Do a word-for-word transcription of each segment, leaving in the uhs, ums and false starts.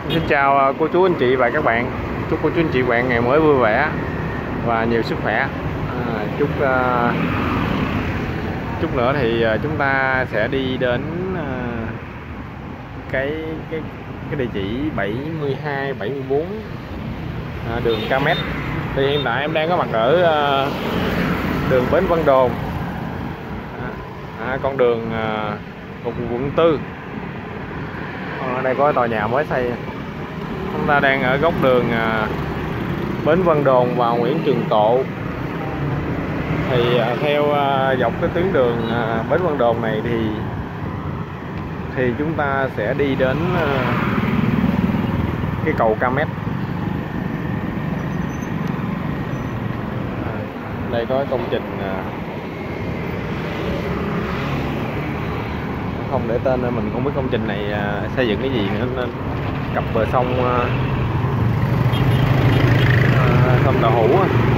Xin chào cô chú anh chị và các bạn. Chúc cô chú anh chị và bạn ngày mới vui vẻ và nhiều sức khỏe. À, chúc uh, chút nữa thì chúng ta sẽ đi đến uh, cái cái cái địa chỉ bảy mươi hai bảy mươi bốn à, đường Ca-Mét. Thì hiện tại em đang có mặt ở uh, đường Bến Vân Đồn, à, à, con đường uh, thuộc quận tư. Ở đây có tòa nhà mới xây. Chúng ta đang ở góc đường à, Bến Vân Đồn và Nguyễn Trường Tộ. Thì à, theo à, dọc cái tuyến đường à, Bến Vân Đồn này thì thì chúng ta sẽ đi đến à, cái cầu Ca-Mét. À, đây có công trình à, không để tên nên mình không biết công trình này à, xây dựng cái gì nữa, nên cặp bờ sông à, sông Tàu Hủ.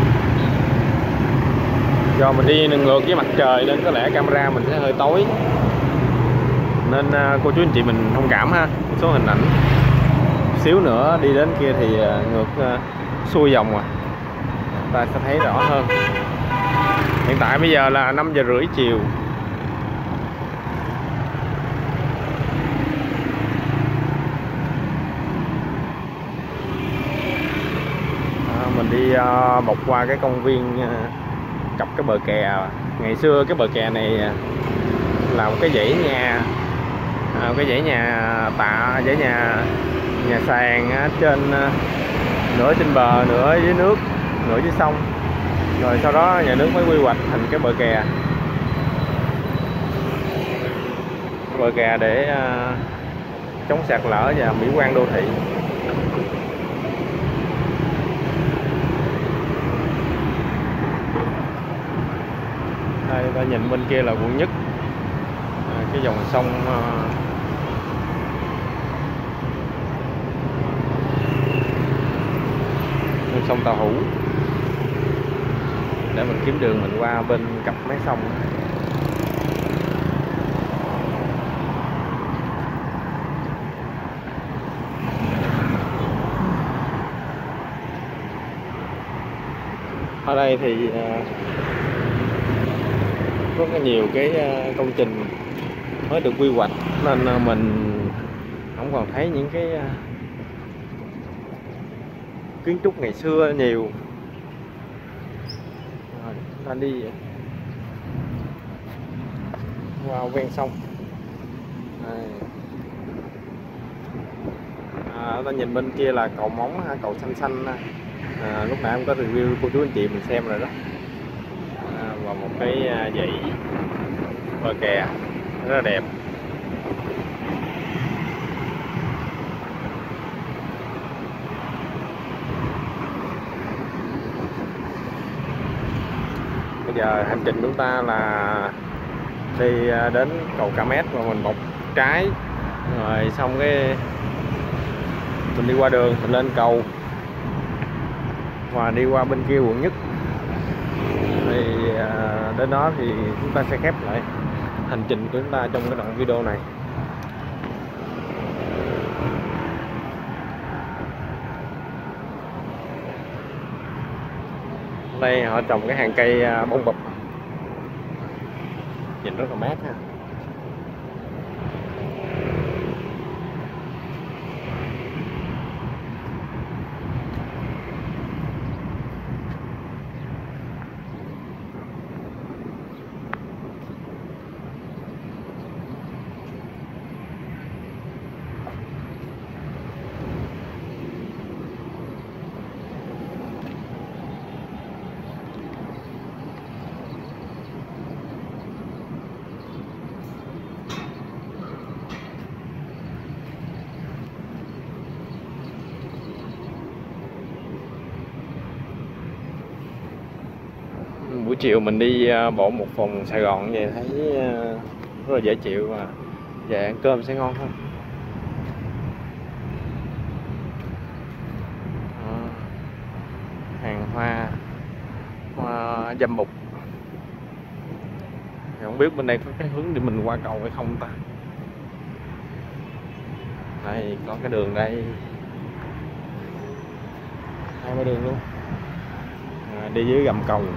Do mình đi ngược với mặt trời nên có lẽ camera mình sẽ hơi tối, nên à, cô chú anh chị mình thông cảm ha. Một số hình ảnh xíu nữa đi đến kia thì à, ngược à, xuôi dòng mà ta sẽ thấy rõ hơn. Hiện tại bây giờ là năm giờ rưỡi chiều. Mình đi uh, bọc qua cái công viên uh, cặp cái bờ kè. Ngày xưa cái bờ kè này là một cái dãy nhà, uh, cái dãy nhà tạ, dãy nhà nhà sàn uh, trên uh, nửa trên bờ, nửa dưới nước, nửa dưới sông. Rồi sau đó nhà nước mới quy hoạch thành cái bờ kè, bờ kè để uh, chống sạt lở và mỹ quan đô thị. Đây, ta nhìn bên kia là quận nhất, à, cái dòng sông uh, sông Tàu Hủ. Để mình kiếm đường mình qua bên cặp mấy sông. Ở đây thì uh, có nhiều cái công trình mới được quy hoạch nên mình không còn thấy những cái kiến trúc ngày xưa nhiều. Rồi, ta đi qua wow, ven sông. À, ta nhìn bên kia là cầu Móng, cầu xanh xanh. À, lúc nãy em có review cô chú anh chị mình xem rồi đó. Và một cái dãy bờ kè rất là đẹp. Bây giờ hành trình chúng ta là đi đến cầu Ca-Mét và mình bọc trái, rồi xong cái mình đi qua đường, mình lên cầu và đi qua bên kia quận nhất. Thì à, đến đó thì chúng ta sẽ khép lại hành trình của chúng ta trong cái đoạn video này. Đây họ trồng cái hàng cây bông bụp, nhìn rất là mát ha. Buổi chiều mình đi bộ một vòng Sài Gòn vậy thấy rất là dễ chịu và về ăn cơm sẽ ngon hơn. Hàng hoa hoa dâm bụt. Không biết bên đây có cái hướng để mình qua cầu hay không ta. Đây có cái đường đây. hai bên đường luôn. À, đi dưới gầm cầu.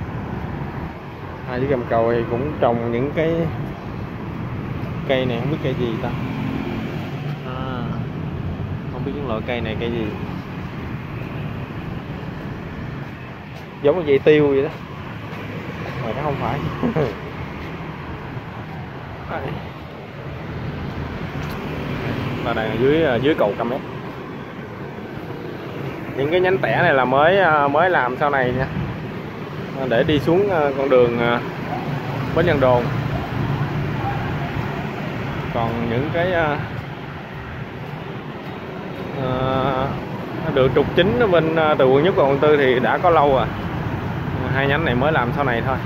À, dưới gầm cầu thì cũng trồng những cái cây này, không biết cây gì ta. À, không biết những loại cây này cây gì, giống như dây tiêu vậy đó mà nó không phải. Và đây là dưới dưới cầu Cam Mét. Những cái nhánh tẻ này là mới mới làm sau này nha, để đi xuống con đường Bến Vân Đồn. Còn những cái uh, đường trục chính ở bên từ quận nhất và quận tư thì đã có lâu rồi. Hai nhánh này mới làm sau này thôi.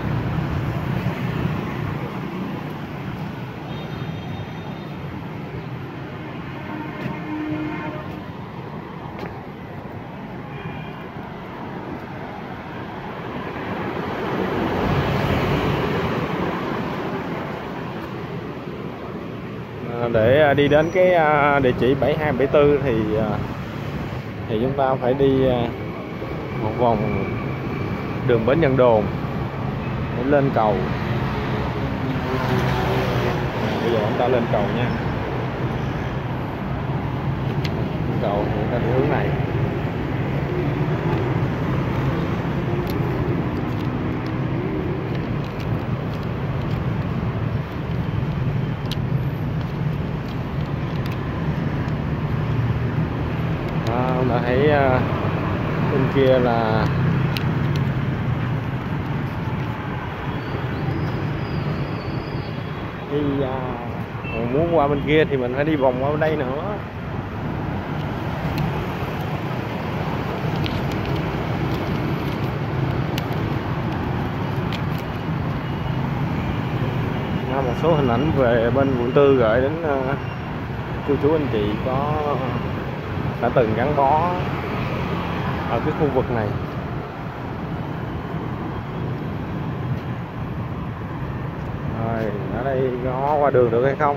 Để đi đến cái địa chỉ bảy hai bảy tư thì thì chúng ta phải đi một vòng đường Bến Vân Đồn để lên cầu. Bây giờ chúng ta lên cầu nha. Cầu chúng ta đi hướng này. Đã thấy uh, bên kia là đi uh, muốn qua bên kia thì mình phải đi vòng qua bên đây nữa. À, một số hình ảnh về bên quận tư gửi đến uh, cô chú anh chị có đã từng gắn bó ở cái khu vực này. Rồi, ở đây có qua đường được hay không?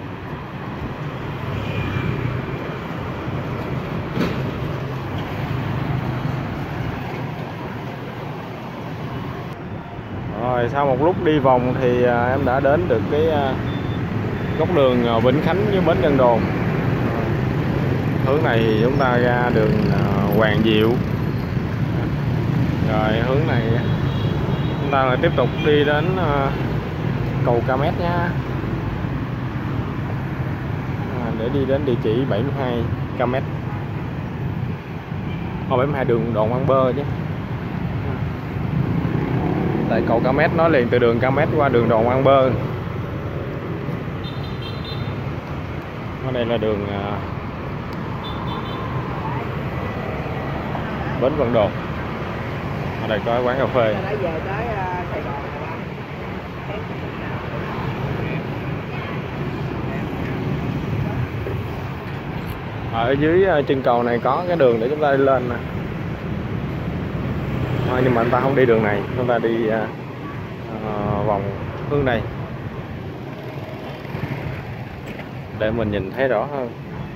Rồi, sau một lúc đi vòng thì em đã đến được cái góc đường Vĩnh Khánh với Bến Vân Đồn. Hướng này thì chúng ta ra đường Hoàng Diệu. Rồi hướng này chúng ta lại tiếp tục đi đến cầu Cam Mét nha. À, để đi đến địa chỉ bảy mươi hai Cam Mét. Không, bảy mươi hai đường Đoàn Văn Bơ chứ. Tại cầu Cam Mét nói liền từ đường Cam Mét qua đường Đoàn Văn Bơ. Ở đây là đường Bến Vân Đồn. Ở đây có quán cà phê. Ở dưới chân cầu này có cái đường để chúng ta đi lên nè. À, nhưng mà chúng ta không đi đường này, chúng ta đi uh, vòng hướng này để mình nhìn thấy rõ hơn.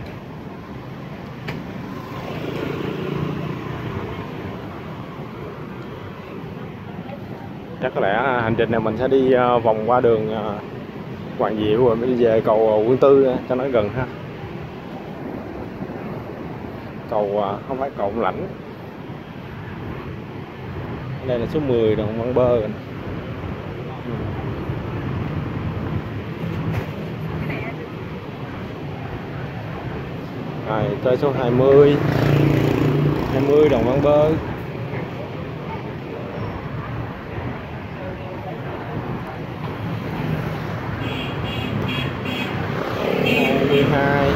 Chắc có lẽ hành trình này mình sẽ đi vòng qua đường Hoàng Diệu rồi mới đi về cầu Quận Tư cho nó gần ha. Cầu không phải cầu Lãnh. Đây là số mười Đoàn Văn Bơ rồi. Rồi tới số hai mươi hai mươi Đoàn Văn Bơ. hai mươi hai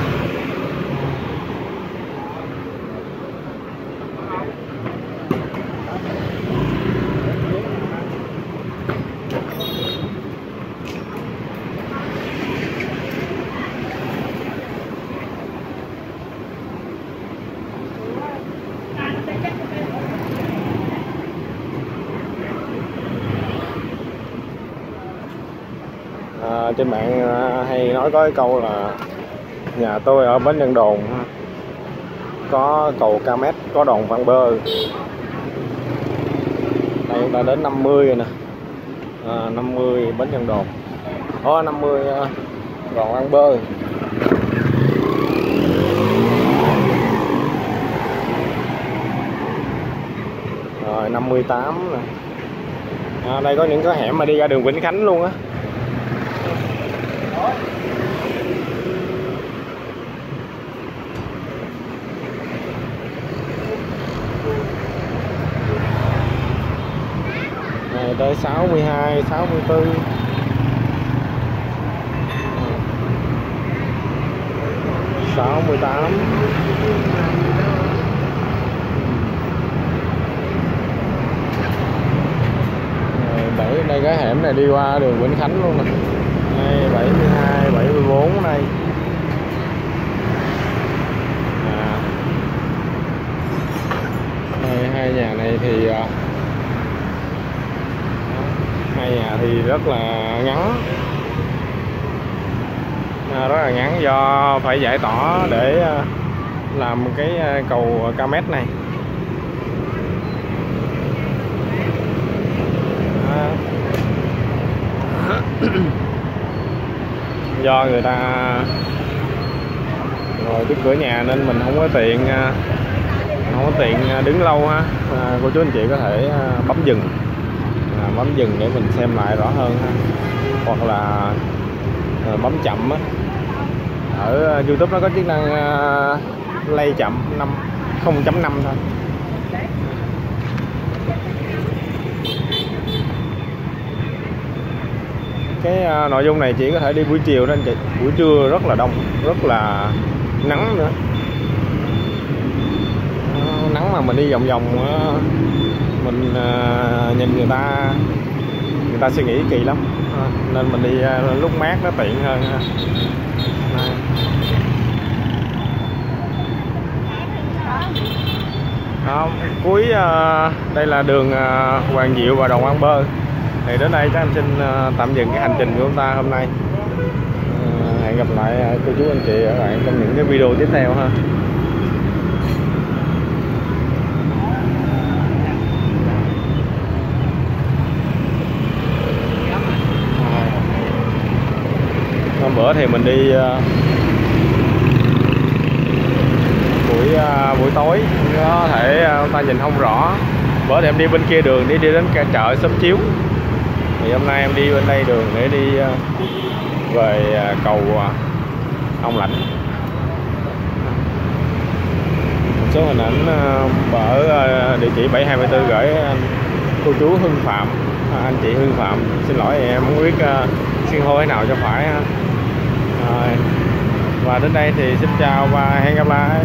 à, trên mạng hay nói có cái câu là nhà tôi ở Bến Vân Đồn. có cầu Ca Mét, có đòn Văn Bơ. Đây chúng ta đến năm mươi rồi nè. À, năm mươi Bến Nhân Đồn. Có năm mươi uh, đòn Văn Bơ. Rồi năm mươi tám nè. À, đây có những cái hẻm mà đi ra đường Vĩnh Khánh luôn á. Này tới sáu mươi hai, sáu mươi tư. sáu mươi tám. Bảy đây cái hẻm này đi qua đường Vĩnh Khánh luôn nè. Đây bảy mươi hai, bảy mươi bốn đây. À. Đây hai nhà này thì hai nhà thì rất là ngắn. À, rất là ngắn do phải giải tỏa để làm cái cầu Ca Mét này. À. Do người ta ngồi trước cửa nhà nên mình không có tiện không có tiện đứng lâu ha. À, cô chú anh chị có thể bấm dừng, à, bấm dừng để mình xem lại rõ hơn ha, hoặc là à, bấm chậm á. Ở YouTube nó có chức năng uh, play chậm năm không chấm năm thôi. Cái uh, nội dung này chỉ có thể đi buổi chiều đó anh chị. Buổi trưa rất là đông, rất là nắng nữa. Uh, nắng mà mình đi vòng vòng uh, mình uh, nhìn người ta người ta suy nghĩ kỳ lắm. Uh, nên mình đi uh, lúc mát nó tiện hơn ha. Này. Không, cuối uh, đây là đường uh, Hoàng Diệu và đòn Văn Bơ. Thì đến đây chắc em xin uh, tạm dừng cái hành trình của chúng ta hôm nay. Uh, hẹn gặp lại uh, cô chú anh chị và các bạn trong những cái video tiếp theo ha. Hôm bữa thì mình đi uh, buổi uh, buổi tối có thể uh, chúng ta nhìn không rõ. Bữa thì em đi bên kia đường đi đi đến cả chợ Xóm Chiếu. Thì hôm nay em đi bên đây đường để đi uh, về uh, cầu uh, Ông Lãnh. Một số hình ảnh uh, ở uh, địa chỉ bảy hai tư gửi anh cô chú Hưng Phạm, à, anh chị Hưng Phạm. Xin lỗi em không biết uh, xưng hô thế nào cho phải ha. Rồi. Và đến đây thì xin chào và hẹn gặp lại.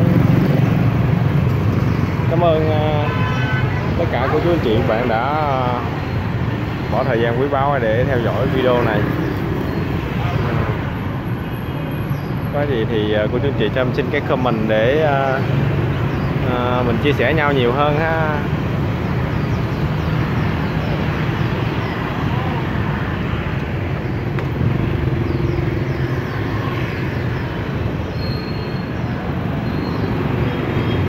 Cảm ơn uh, tất cả cô chú anh chị bạn đã uh, bỏ thời gian quý báu để theo dõi video này. Có gì thì uh, cô chú anh chị cho em xin cái comment để uh, uh, mình chia sẻ nhau nhiều hơn ha.